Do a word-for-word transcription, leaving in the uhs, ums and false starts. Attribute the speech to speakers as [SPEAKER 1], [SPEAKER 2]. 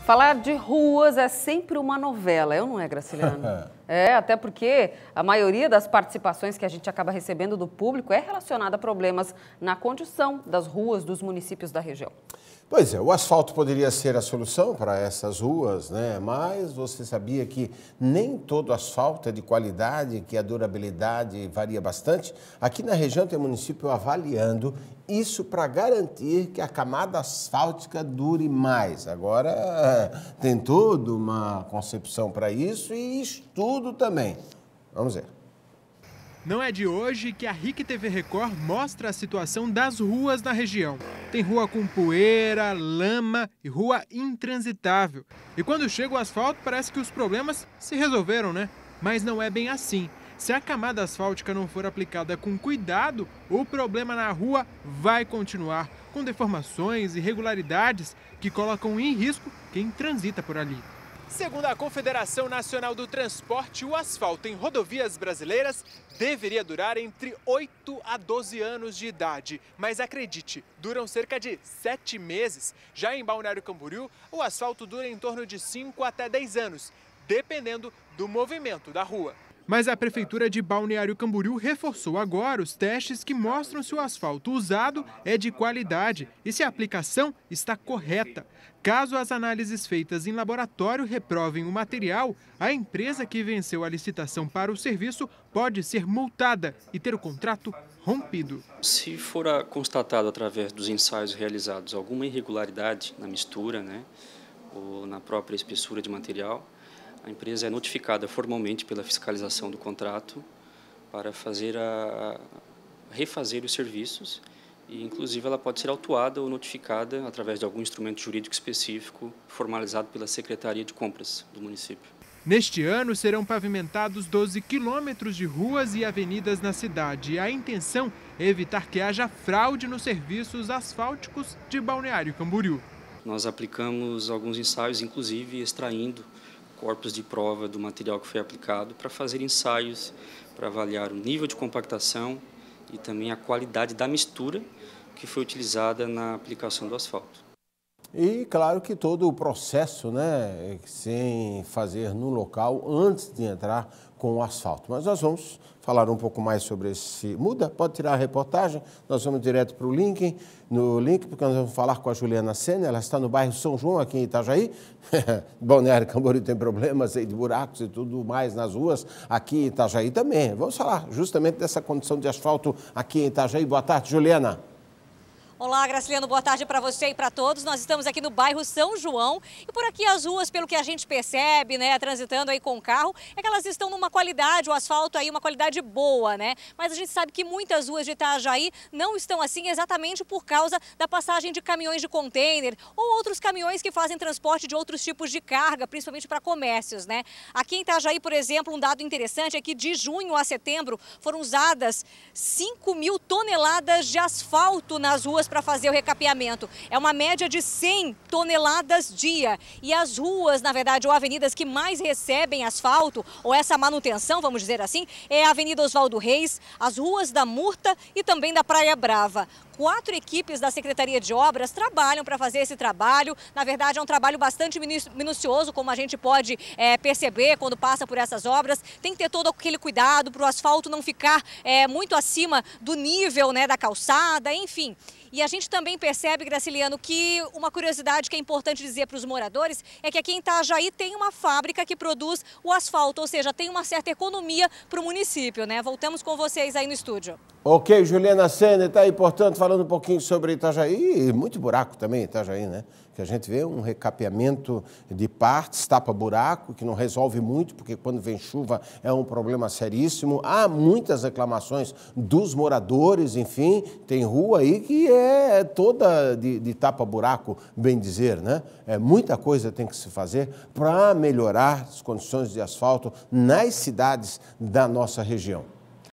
[SPEAKER 1] Falar de ruas é sempre uma novela, eu não é, Graciliano? É, até porque a maioria das participações que a gente acaba recebendo do público é relacionada a problemas na condição das ruas dos municípios da região.
[SPEAKER 2] Pois é, o asfalto poderia ser a solução para essas ruas, né? Mas você sabia que nem todo asfalto é de qualidade, que a durabilidade varia bastante? Aqui na região tem município avaliando isso para garantir que a camada asfáltica dure mais. Agora tem toda uma concepção para isso e estudo também. Vamos ver.
[SPEAKER 3] Não é de hoje que a R I C T V Record mostra a situação das ruas na região. Tem rua com poeira, lama e rua intransitável. E quando chega o asfalto, parece que os problemas se resolveram, né? Mas não é bem assim. Se a camada asfáltica não for aplicada com cuidado, o problema na rua vai continuar, com deformações e irregularidades que colocam em risco quem transita por ali. Segundo a Confederação Nacional do Transporte, o asfalto em rodovias brasileiras deveria durar entre oito a doze anos de idade. Mas acredite, duram cerca de sete meses. Já em Balneário Camboriú, o asfalto dura em torno de cinco até dez anos, dependendo do movimento da rua. Mas a Prefeitura de Balneário Camboriú reforçou agora os testes que mostram se o asfalto usado é de qualidade e se a aplicação está correta. Caso as análises feitas em laboratório reprovem o material, a empresa que venceu a licitação para o serviço pode ser multada e ter o contrato rompido.
[SPEAKER 4] Se for constatado através dos ensaios realizados alguma irregularidade na mistura, né, ou na própria espessura de material, a empresa é notificada formalmente pela fiscalização do contrato para fazer a, refazer os serviços e, inclusive, ela pode ser autuada ou notificada através de algum instrumento jurídico específico formalizado pela Secretaria de Compras do município.
[SPEAKER 3] Neste ano, serão pavimentados doze quilômetros de ruas e avenidas na cidade. A intenção é evitar que haja fraude nos serviços asfálticos de Balneário Camboriú.
[SPEAKER 4] Nós aplicamos alguns ensaios, inclusive extraindo corpos de prova do material que foi aplicado para fazer ensaios, para avaliar o nível de compactação e também a qualidade da mistura que foi utilizada na aplicação do asfalto.
[SPEAKER 2] E claro que todo o processo, né, sem fazer no local antes de entrar com o asfalto. Mas nós vamos falar um pouco mais sobre esse... Muda? Pode tirar a reportagem? Nós vamos direto para o link, no link, porque nós vamos falar com a Juliana Sena, ela está no bairro São João, aqui em Itajaí. Balneário Camboriú tem problemas aí de buracos e tudo mais nas ruas, aqui em Itajaí também. Vamos falar justamente dessa condição de asfalto aqui em Itajaí. Boa tarde, Juliana.
[SPEAKER 5] Olá, Graciliano, boa tarde para você e para todos. Nós estamos aqui no bairro São João e por aqui as ruas, pelo que a gente percebe, né, transitando aí com o carro, é que elas estão numa qualidade, o asfalto aí uma qualidade boa, né? Mas a gente sabe que muitas ruas de Itajaí não estão assim exatamente por causa da passagem de caminhões de container ou outros caminhões que fazem transporte de outros tipos de carga, principalmente para comércios, né? Aqui em Itajaí, por exemplo, um dado interessante é que de junho a setembro foram usadas cinco mil toneladas de asfalto nas ruas para fazer o recapeamento. É uma média de cem toneladas dia. E as ruas, na verdade, ou avenidas que mais recebem asfalto, ou essa manutenção, vamos dizer assim, é a Avenida Oswaldo Reis, as ruas da Murta e também da Praia Brava. Quatro equipes da Secretaria de Obras trabalham para fazer esse trabalho. Na verdade, é um trabalho bastante minucioso, como a gente pode é, perceber quando passa por essas obras. Tem que ter todo aquele cuidado para o asfalto não ficar é, muito acima do nível, né, da calçada, enfim. E a gente também percebe, Graciliano, que uma curiosidade que é importante dizer para os moradores é que aqui em Itajaí tem uma fábrica que produz o asfalto, ou seja, tem uma certa economia para o município, né? Voltamos com vocês aí no estúdio.
[SPEAKER 2] Ok, Juliana Sena, está aí, portanto, falando um pouquinho sobre Itajaí, e muito buraco também em Itajaí, né? Que a gente vê um recapeamento de partes, tapa-buraco, que não resolve muito, porque quando vem chuva é um problema seríssimo. Há muitas reclamações dos moradores, enfim, tem rua aí que é toda de, de tapa-buraco, bem dizer, né? É, muita coisa tem que se fazer para melhorar as condições de asfalto nas cidades da nossa região.